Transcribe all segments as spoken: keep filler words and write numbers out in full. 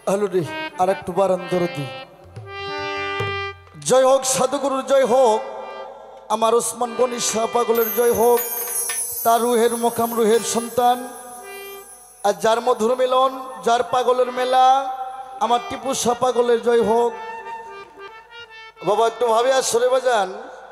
Hello রে আর একটু বারান দরদি জয় হোক সাধুগুরুর জয় হোক আমার ওসমান গনি শাহ পাগলের জয় হোক তার রুহের মোকাম রুহের সন্তান আর যার মধুর মিলন যার পাগলের মেলা আমার টিপু শাহ পাগলের জয় হোক। বাবা একটু ভাবে আর সরে বাজান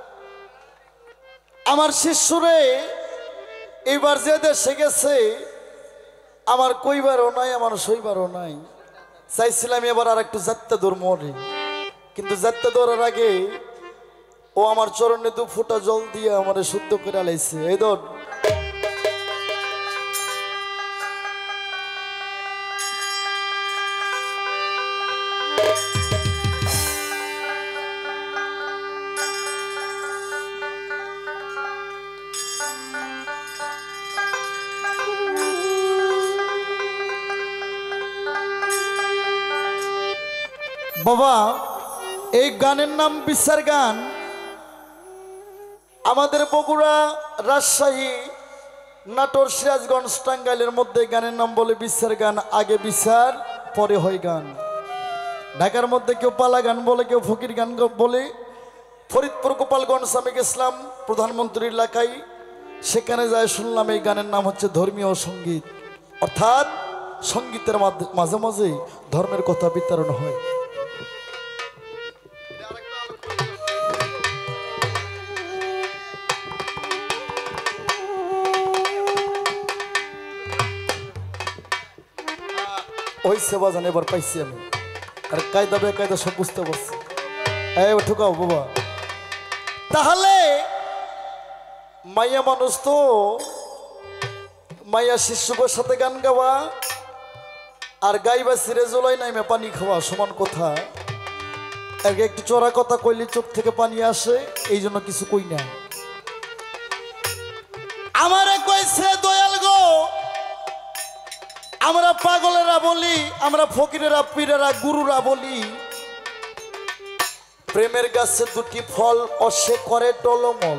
আমার শিষ্যরে এইবার যে দেশে গেছে আমার কইবারও নাই আমার সইবারও নাই। চাইছিলাম এবার আর একটু যাত্রা দৌড় মরে, কিন্তু যাত্রা দৌড়ার আগে ও আমার চরণে দু ফোঁটা জল দিয়ে আমার শুদ্ধ করে আলাইছে। এই ধর বাবা, এই গানের নাম বিচার গান। আমাদের বগুড়া, রাজশাহী, নাটোর, সিরাজগঞ্জ, টাঙ্গাইলের মধ্যে গানের নাম বলে বিচার গান। আগে বিচার পরে হয় গান। ঢাকার মধ্যে কেউ পালা গান বলে, কেউ ফকির গান বলে। ফরিদপুর, গোপালগঞ্জ আমি গেছিলাম প্রধানমন্ত্রীর এলাকায়, সেখানে যায় শুনলাম এই গানের নাম হচ্ছে ধর্মীয় সঙ্গীত, অর্থাৎ সঙ্গীতের মাঝে মাঝে ধর্মের কথা বিতরণ হয়। ওই সেবা জান এবার পাইছি আমি, আর কায়দা বেকায়দা সব বুঝতে পারছি। এই ঠুকাও বাবা। তাহলে মাইয়া মানুষ তো মাইয়া শিশুকের সাথে গান গাওয়া আর গাইবা সিরে জলাই নাইমে পানি খাওয়া সমান কথা। একটু চড়া কথা কইলে চোখ থেকে পানি আসে, এই জন্য কিছু কই না। আমারে কইছে দয়াল গো, আমরা পাগলেরা বলি, আমরা ফকিরেরা, পীরেরা, গুরুরা বলি, প্রেমের গাছে দুটি ফল অসে করে টলমল,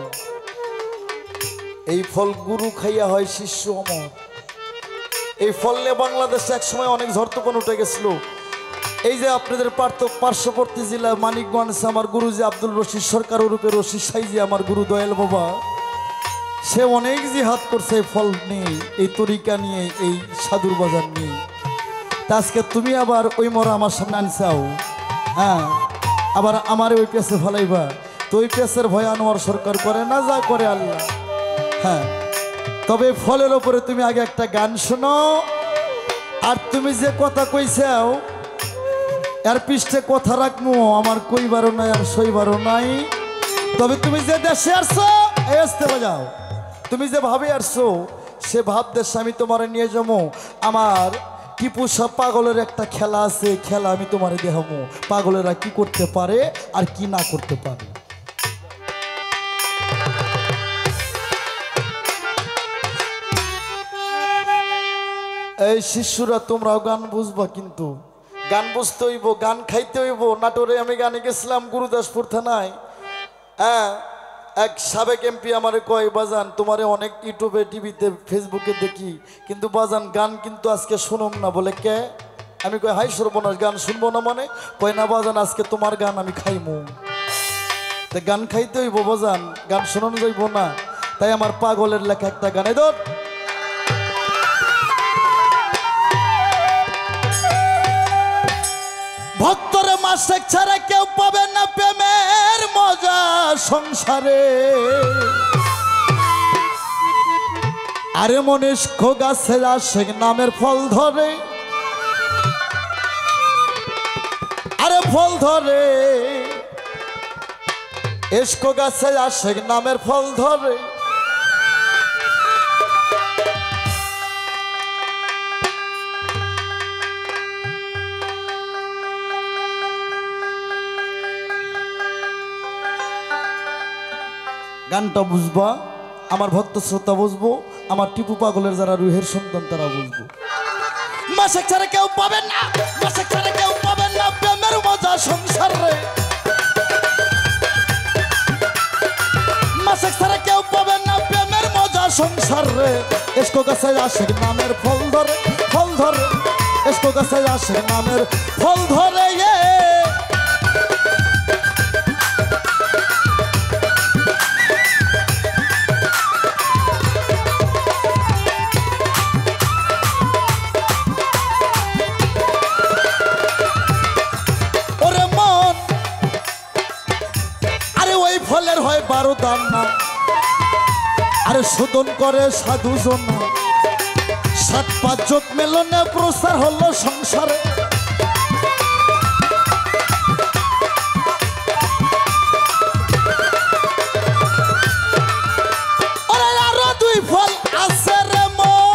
এই ফল গুরু খাইয়া হয় শিষ্য অমর। এই ফল নিয়ে বাংলাদেশে একসময় অনেক ঝড়তুফান উঠে গেছিল। এই যে আপনাদের পার্শ্ববর্তী জেলা মানিকগঞ্জ, আমার গুরুজি আব্দুল রশিদ সরকার রূপে রশিদ সাইজি, আমার গুরু দয়াল বাবা, সে অনেক জিহাদ করছে এই ফল নিয়ে, এই তরিকা নিয়ে, এই সাধুর বাজার নিয়ে। তা আজকে তুমি আবার ওই মরা আমার সামনে আনছাও, হ্যাঁ, আবার আমার ওই পেছে ফেলাইবা। তো ওই পেছের ভয় আনোয়ার সরকার করে না, যা করে আল্লাহ। হ্যাঁ, তবে ফলের ওপরে তুমি আগে একটা গান শোনো, আর তুমি যে কথা কইছাও এর পৃষ্ঠে কথা রাখবো, আমার কইবারও নাই আর সইবারও নাই। তবে তুমি যে দেশে আসছো এই আসতে বাজাও, তুমি যে ভাবে আসছো সে ভাব দেশে আমি তোমার নিয়ে যাবো। আমার টিপু শাহ পাগলের একটা খেলা আছে, খেলা আমি তোমার দেখাবো, পাগলেরা কি করতে পারে আর কি না করতে পারে। এই শিষ্যরা তোমরাও গান বুঝবা, কিন্তু গান বুঝতে হইব, গান খাইতে হইব। নাটোরে আমি গানে গেছিলাম গুরুদাসপুর থানায়। হ্যাঁ, এক সাবেক এমপি আমারে কয়, বাজান তোমারে অনেক ইউটিউবে, টিভিতে, ফেসবুকে দেখি, কিন্তু বাজান গান কিন্তু আজকে শুনুম না। বলে কে? আমি কই হাই সর্বনাশ, গান শুনবো না মানে? কয় না বাজান আজকে তোমার গান আমি খাইমু। তা গান খাইতে হইব বাজান, গান শোনানো যাইব না। তাই আমার পাগলের লেখা একটা গান, এই ধর ভক্তরে মাসে ছাড়া কেউ পাবে না প্রেমের মজা সংসারে। আরে মনীষ্ক গাছে আশেক নামের ফল ধরে, আরে ফল ধরে, ইস্ক গাছে আশেক নামের ফল ধরে। গানটা বুঝবা, আমার ভক্ত শ্রোতা বুঝবো, আমার টিপু পাগলের যারা রুহের সন্তান তারা বুঝবো। মাসেক ছাড়া কেউ পাবেন না, মাসেক ছাড়া কেউ পাবেন না প্রেমের মজা সংসার রে। মাসেক ছাড়া কেউ পাবেন না প্রেমের মজা সংসার রে। ইস্ক গাছে আশেক নামের ফল ধরে, ফল ধরে, ইস্ক গাছে আশেক নামের ফল ধরে গে ওরে মন আরে ওই ফলের হয় বারো দাম না আরে শোধন করে সাধু জনা সাত পাঁচ যোগ মেলনে প্রসার হলো সংসারে ওরে আরো দুই ফল আছে রে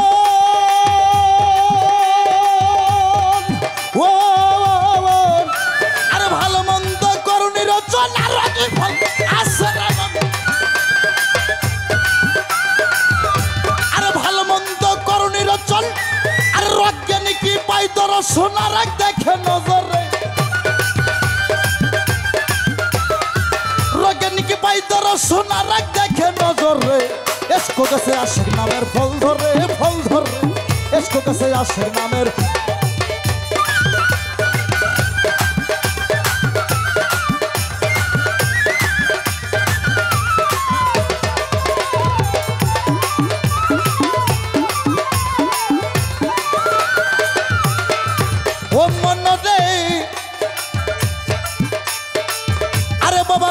মন ও আরে ভালো মন্দ করুণীর চল আরো দুই ফল আছে রে মন চল আর রজ্ঞানী কি পাই তোর সোনা রাখ দেখে নজরে রজ্ঞানী কি পাই তোর সোনা রাখ দেখে নজরে এসকো গাছে আশেক নামের ফল ধরে ফল ধরে এসকো গাছে আশেক নামের আরে বাবা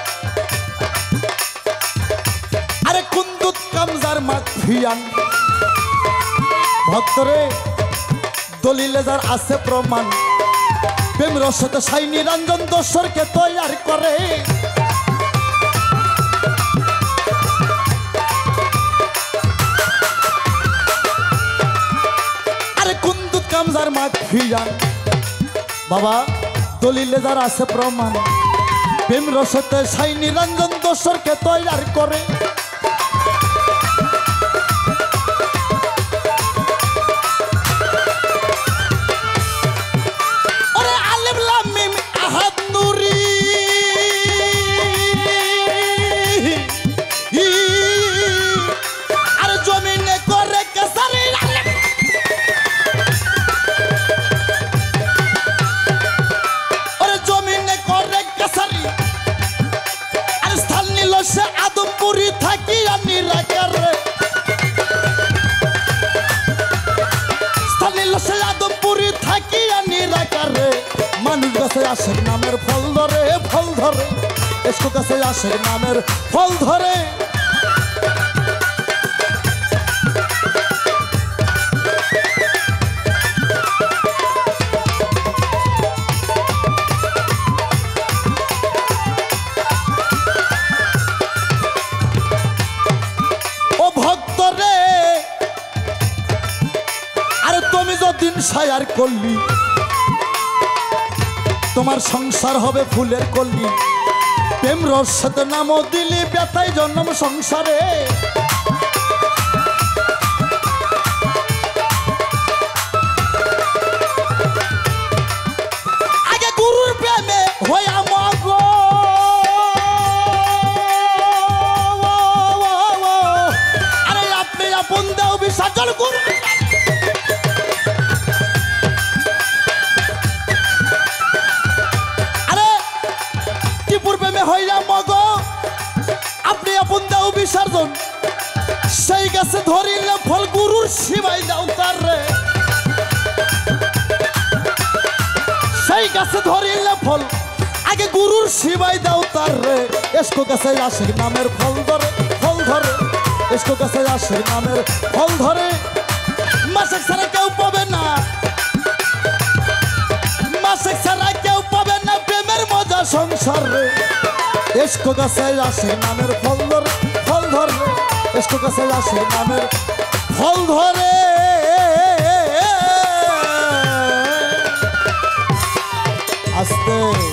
আরে কুন্দুত কামজার মাখিয়ান ভক্তরে দলিলে যার আছে প্রমাণ প্রেম রসতে সাই নিরঞ্জন দোসরকে তৈয়ার করে আরে কুন্দুত কামজার মাখিয়ান বাবা দলিলে যার আছে প্রমাণ প্রেম রসতে সাই নিরঞ্জন দোসরকে তৈয়ার করে ওরে আলিফ লাম মিম আহাদ নূরি আর জমিনে করে কেসারি সে আদমপুরি থাকি আমি রাখারে স্থানীয় সে আদমপুরি থাকি আমি রাখারে মানুষ গাছে আশেক নামের ফল ধরে ফল ধরে এসকো গাছে আশেক নামের ফল ধরে দিন সায়ার করলি তোমার সংসার হবে ফুলের কল্লি প্রেম রসদ নামও দিলি ব্যথাই জন্ম সংসারে আগে গুরুর প্রেমে হইয়া মগ আরে আপনি আপন দেও বিসর্জন গুরু আপনি আপন দাও বিসর্জন সেই গাছে ধরিলে ফল গুরুর শিবাই দাও তার রে সেই গাছে ধরিলে ফল আগে গুরুর শিবাই দাও তার রে এসকো গাছে আশেক নামের ফল ধরে ফল ধরে এসকো গাছে আশেক নামের ফল ধরে মাসেক ছাড়া কেউ পাবে না মাসেক ছাড়া কেউ পাবে না প্রেমের মজা সংসার রে এসকো গাছে আশেক নামের ফল ধরে ফল ধরে এসকো গাছে আশেক নামের ফল ধরে আস্তে